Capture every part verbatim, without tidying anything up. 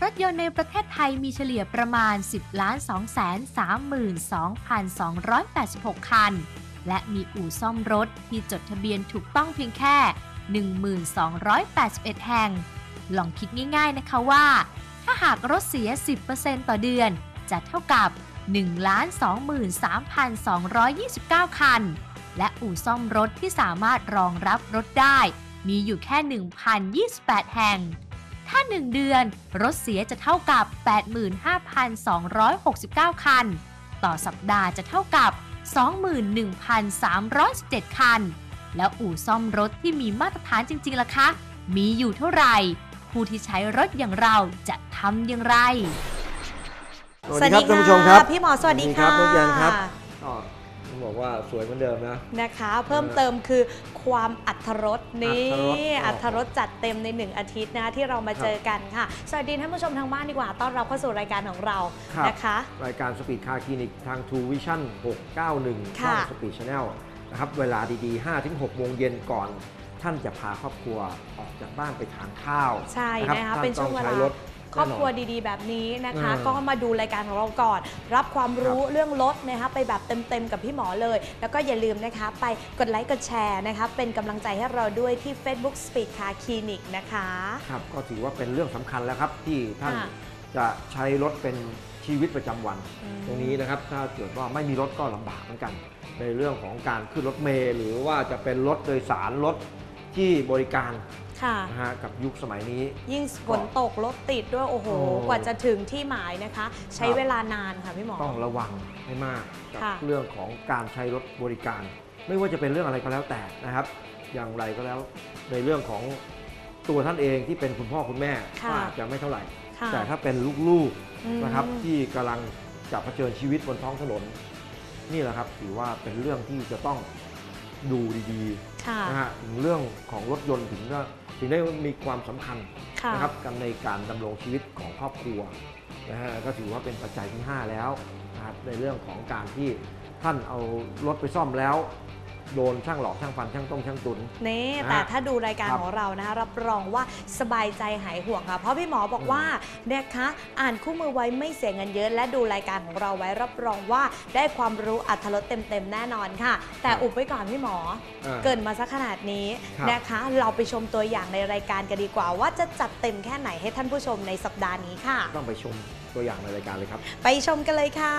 ถยนต์ในประเทศไทยมีเฉลี่ยประมาณ สิบล้าน สองแสนสามหมื่นสองพันสองร้อยแปดสิบหก คันและมีอู่ซ่อมรถที่จดทะเบียนถูกต้องเพียงแค่ หนึ่งหมื่นสองร้อยแปดสิบเอ็ด แห่งลองคิดง่ายๆนะคะว่าถ้าหากรถเสีย สิบเปอร์เซ็นต์ ต่อเดือนจะเท่ากับ หนึ่งล้าน สองหมื่นสามพันสองร้อยยี่สิบเก้า คันและอู่ซ่อมรถที่สามารถรองรับรถได้มีอยู่แค่ หนึ่งพันยี่สิบแปด แห่งถ้าหนึ่งเดือนรถเสียจะเท่ากับ แปดหมื่นห้าพันสองร้อยหกสิบเก้า คันต่อสัปดาห์จะเท่ากับ สองหมื่นหนึ่งพันสามร้อยสิบเจ็ด คันแล้วอู่ซ่อมรถที่มีมาตรฐานจริงๆล่ะคะมีอยู่เท่าไหร่ผู้ที่ใช้รถอย่างเราจะทำอย่างไรสวัสดีครับท่านผู้ชมครับพี่หมอสวัสดีค่ะน้องแยนครับก็ต้องบอกว่าสวยเหมือนเดิมนะนะคะเพิ่มเติมคือความอรรถรสนี่อรรถรสจัดเต็มในหนึ่งอาทิตย์นะที่เรามาเจอกันค่ะสวัสดีท่านผู้ชมทางบ้านดีกว่าต้อนรับเข้าสู่รายการของเรานะคะรายการสปีดคาร์คลินิกทาง True Vision หกเก้าหนึ่งช่องสปีดชาแนลนะครับเวลาดีๆ ห้าถึงหก โมงเย็นก่อนท่านจะพาครอบครัวออกจากบ้านไปทานข้าวใช่นะคะเป็นช่วงเวลาครอบครัวดีๆแบบนี้นะคะก็มาดูรายการของเราก่อนรับความรู้เรื่องรถนะคะไปแบบเต็มๆกับพี่หมอเลยแล้วก็อย่าลืมนะคะไปกดไลค์กดแชร์นะคะเป็นกำลังใจให้เราด้วยที่ Facebook Speed Car Clinic นะคะครับก็ถือว่าเป็นเรื่องสำคัญแล้วครับที่ท่านจะใช้รถเป็นชีวิตประจำวันตรงนี้นะครับถ้าเกิดว่าไม่มีรถก็ลำบากเหมือนกันในเรื่องของการขึ้นรถเมล์หรือว่าจะเป็นรถโดยสารรถที่บริการนะฮะกับยุคสมัยนี้ยิ่งฝนตกรถติดด้วยโอ้โหกว่าจะถึงที่หมายนะคะใช้เวลานานค่ะพี่หมอต้องระวังให้มากกับเรื่องของการใช้รถบริการไม่ว่าจะเป็นเรื่องอะไรก็แล้วแต่นะครับอย่างไรก็แล้วในเรื่องของตัวท่านเองที่เป็นคุณพ่อคุณแม่อาจจะไม่เท่าไหร่แต่ถ้าเป็นลูกๆนะครับที่กำลังจะเผชิญชีวิตบนท้องถนนนี่แหละครับถือว่าเป็นเรื่องที่จะต้องดูดีๆนะฮะถึงเรื่องของรถยนต์ถึงก็ถึงได้มีความสำคัญนะครับกันในการดำรงชีวิตของครอบครัวนะฮะก็ถือว่าเป็นปัจจัยที่ห้าแล้วนะครับในเรื่องของการที่ท่านเอารถไปซ่อมแล้วโดนช่างหลอกช่างฟันช่างต้มช่างตุนนี่แต่ถ้าดูรายการของเรานะคะรับรองว่าสบายใจหายห่วงค่ะเพราะพี่หมอบอกว่าเนี่ยคะอ่านคู่มือไว้ไม่เสียเงินเยอะและดูรายการของเราไว้รับรองว่าได้ความรู้อรรถรสเต็มๆแน่นอนค่ะแต่อุบไว้ก่อนพี่หมอเกินมาสักขนาดนี้นะคะเราไปชมตัวอย่างในรายการกันดีกว่าว่าจะจัดเต็มแค่ไหนให้ท่านผู้ชมในสัปดาห์นี้ค่ะต้องไปชมตัวอย่างในรายการเลยครับไปชมกันเลยค่ะ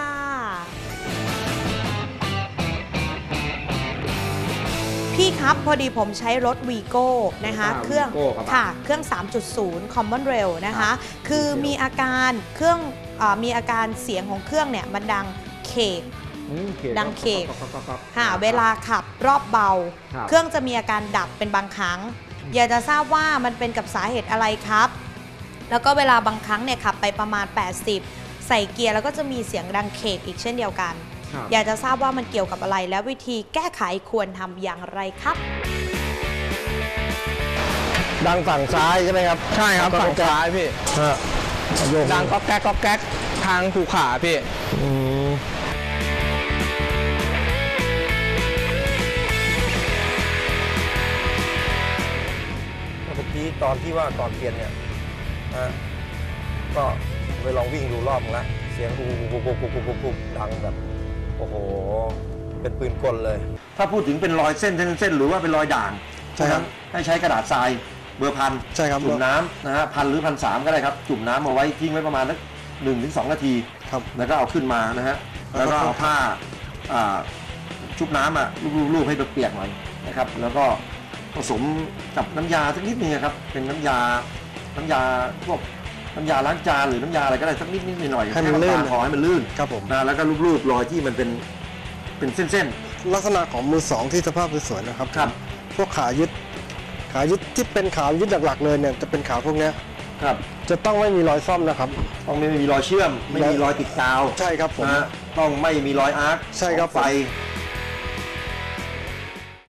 พี่ครับพอดีผมใช้รถวีโก้นะคะเครื่องค่ะเครื่อง สามจุดศูนย์ Common Rail นะคะคือมีอาการเครื่องมีอาการเสียงของเครื่องเนี่ยมันดังเคกดังเคกค่ะเวลาขับรอบเบาเครื่องจะมีอาการดับเป็นบางครั้งอยากจะทราบว่ามันเป็นกับสาเหตุอะไรครับแล้วก็เวลาบางครั้งเนี่ยขับไปประมาณแปดสิบใส่เกียร์แล้วก็จะมีเสียงดังเคกอีกเช่นเดียวกันอยากจะทราบว่ามันเกี่ยวกับอะไรและวิธีแก้ไขควรทำอย่างไรครับดังฝั่งซ้ายใช่ไหมครับใช่ครับฝั่งซ้ายพี่ดังก๊อกแก๊กก๊อกแก๊กทางผูขาพี่เมื่อกี้ตอนที่ว่าก่อนเปลี่ยนเนี่ยก็ไปลองวิ่งดูรอบนึงแล้วเสียงปุ๊บปุ๊บปุ๊บปุ๊บปุ๊บปุ๊บดังแบบโอ้โหเป็นปืนกลเลยถ้าพูดถึงเป็นรอยเส้นเส้นเส้นหรือว่าเป็นรอยด่างใช่ครับให้ใช้กระดาษทรายเบอร์พันใช่ครับจุ่มน้ำนะฮะพันหรือพันสามก็ได้ครับจุ่มน้ำเอาไว้ทิ้งไว้ประมาณสักหนึ่งถึงสองนาทีครับแล้วก็เอาขึ้นมานะฮะแล้วก็เอาผ้าชุบน้ำอ่ะลูบๆให้เปียกหน่อยนะครับแล้วก็ผสมกับน้ำยาสักนิดนึงครับเป็นน้ำยาน้ำยาพวกน้ำยาล้างจานหรือน้ำยาอะไรก็ได้สักนิดนิดหน่อยให้มันลื่นขอให้มันลื่นครับผมนะแล้วก็รูปๆรอยที่มันเป็นเป็นเส้นๆลักษณะของมือสองที่สภาพสวยนะครับครับพวกขายึดขายึดที่เป็นขายึดหลักๆเลยเนี่ยจะเป็นขาพวกนี้ครับจะต้องไม่มีรอยซ่อมนะครับต้องไม่มีรอยเชื่อมไม่มีรอยติดกาวใช่ครับผมต้องไม่มีรอยอาร์คใช่ครับไฟ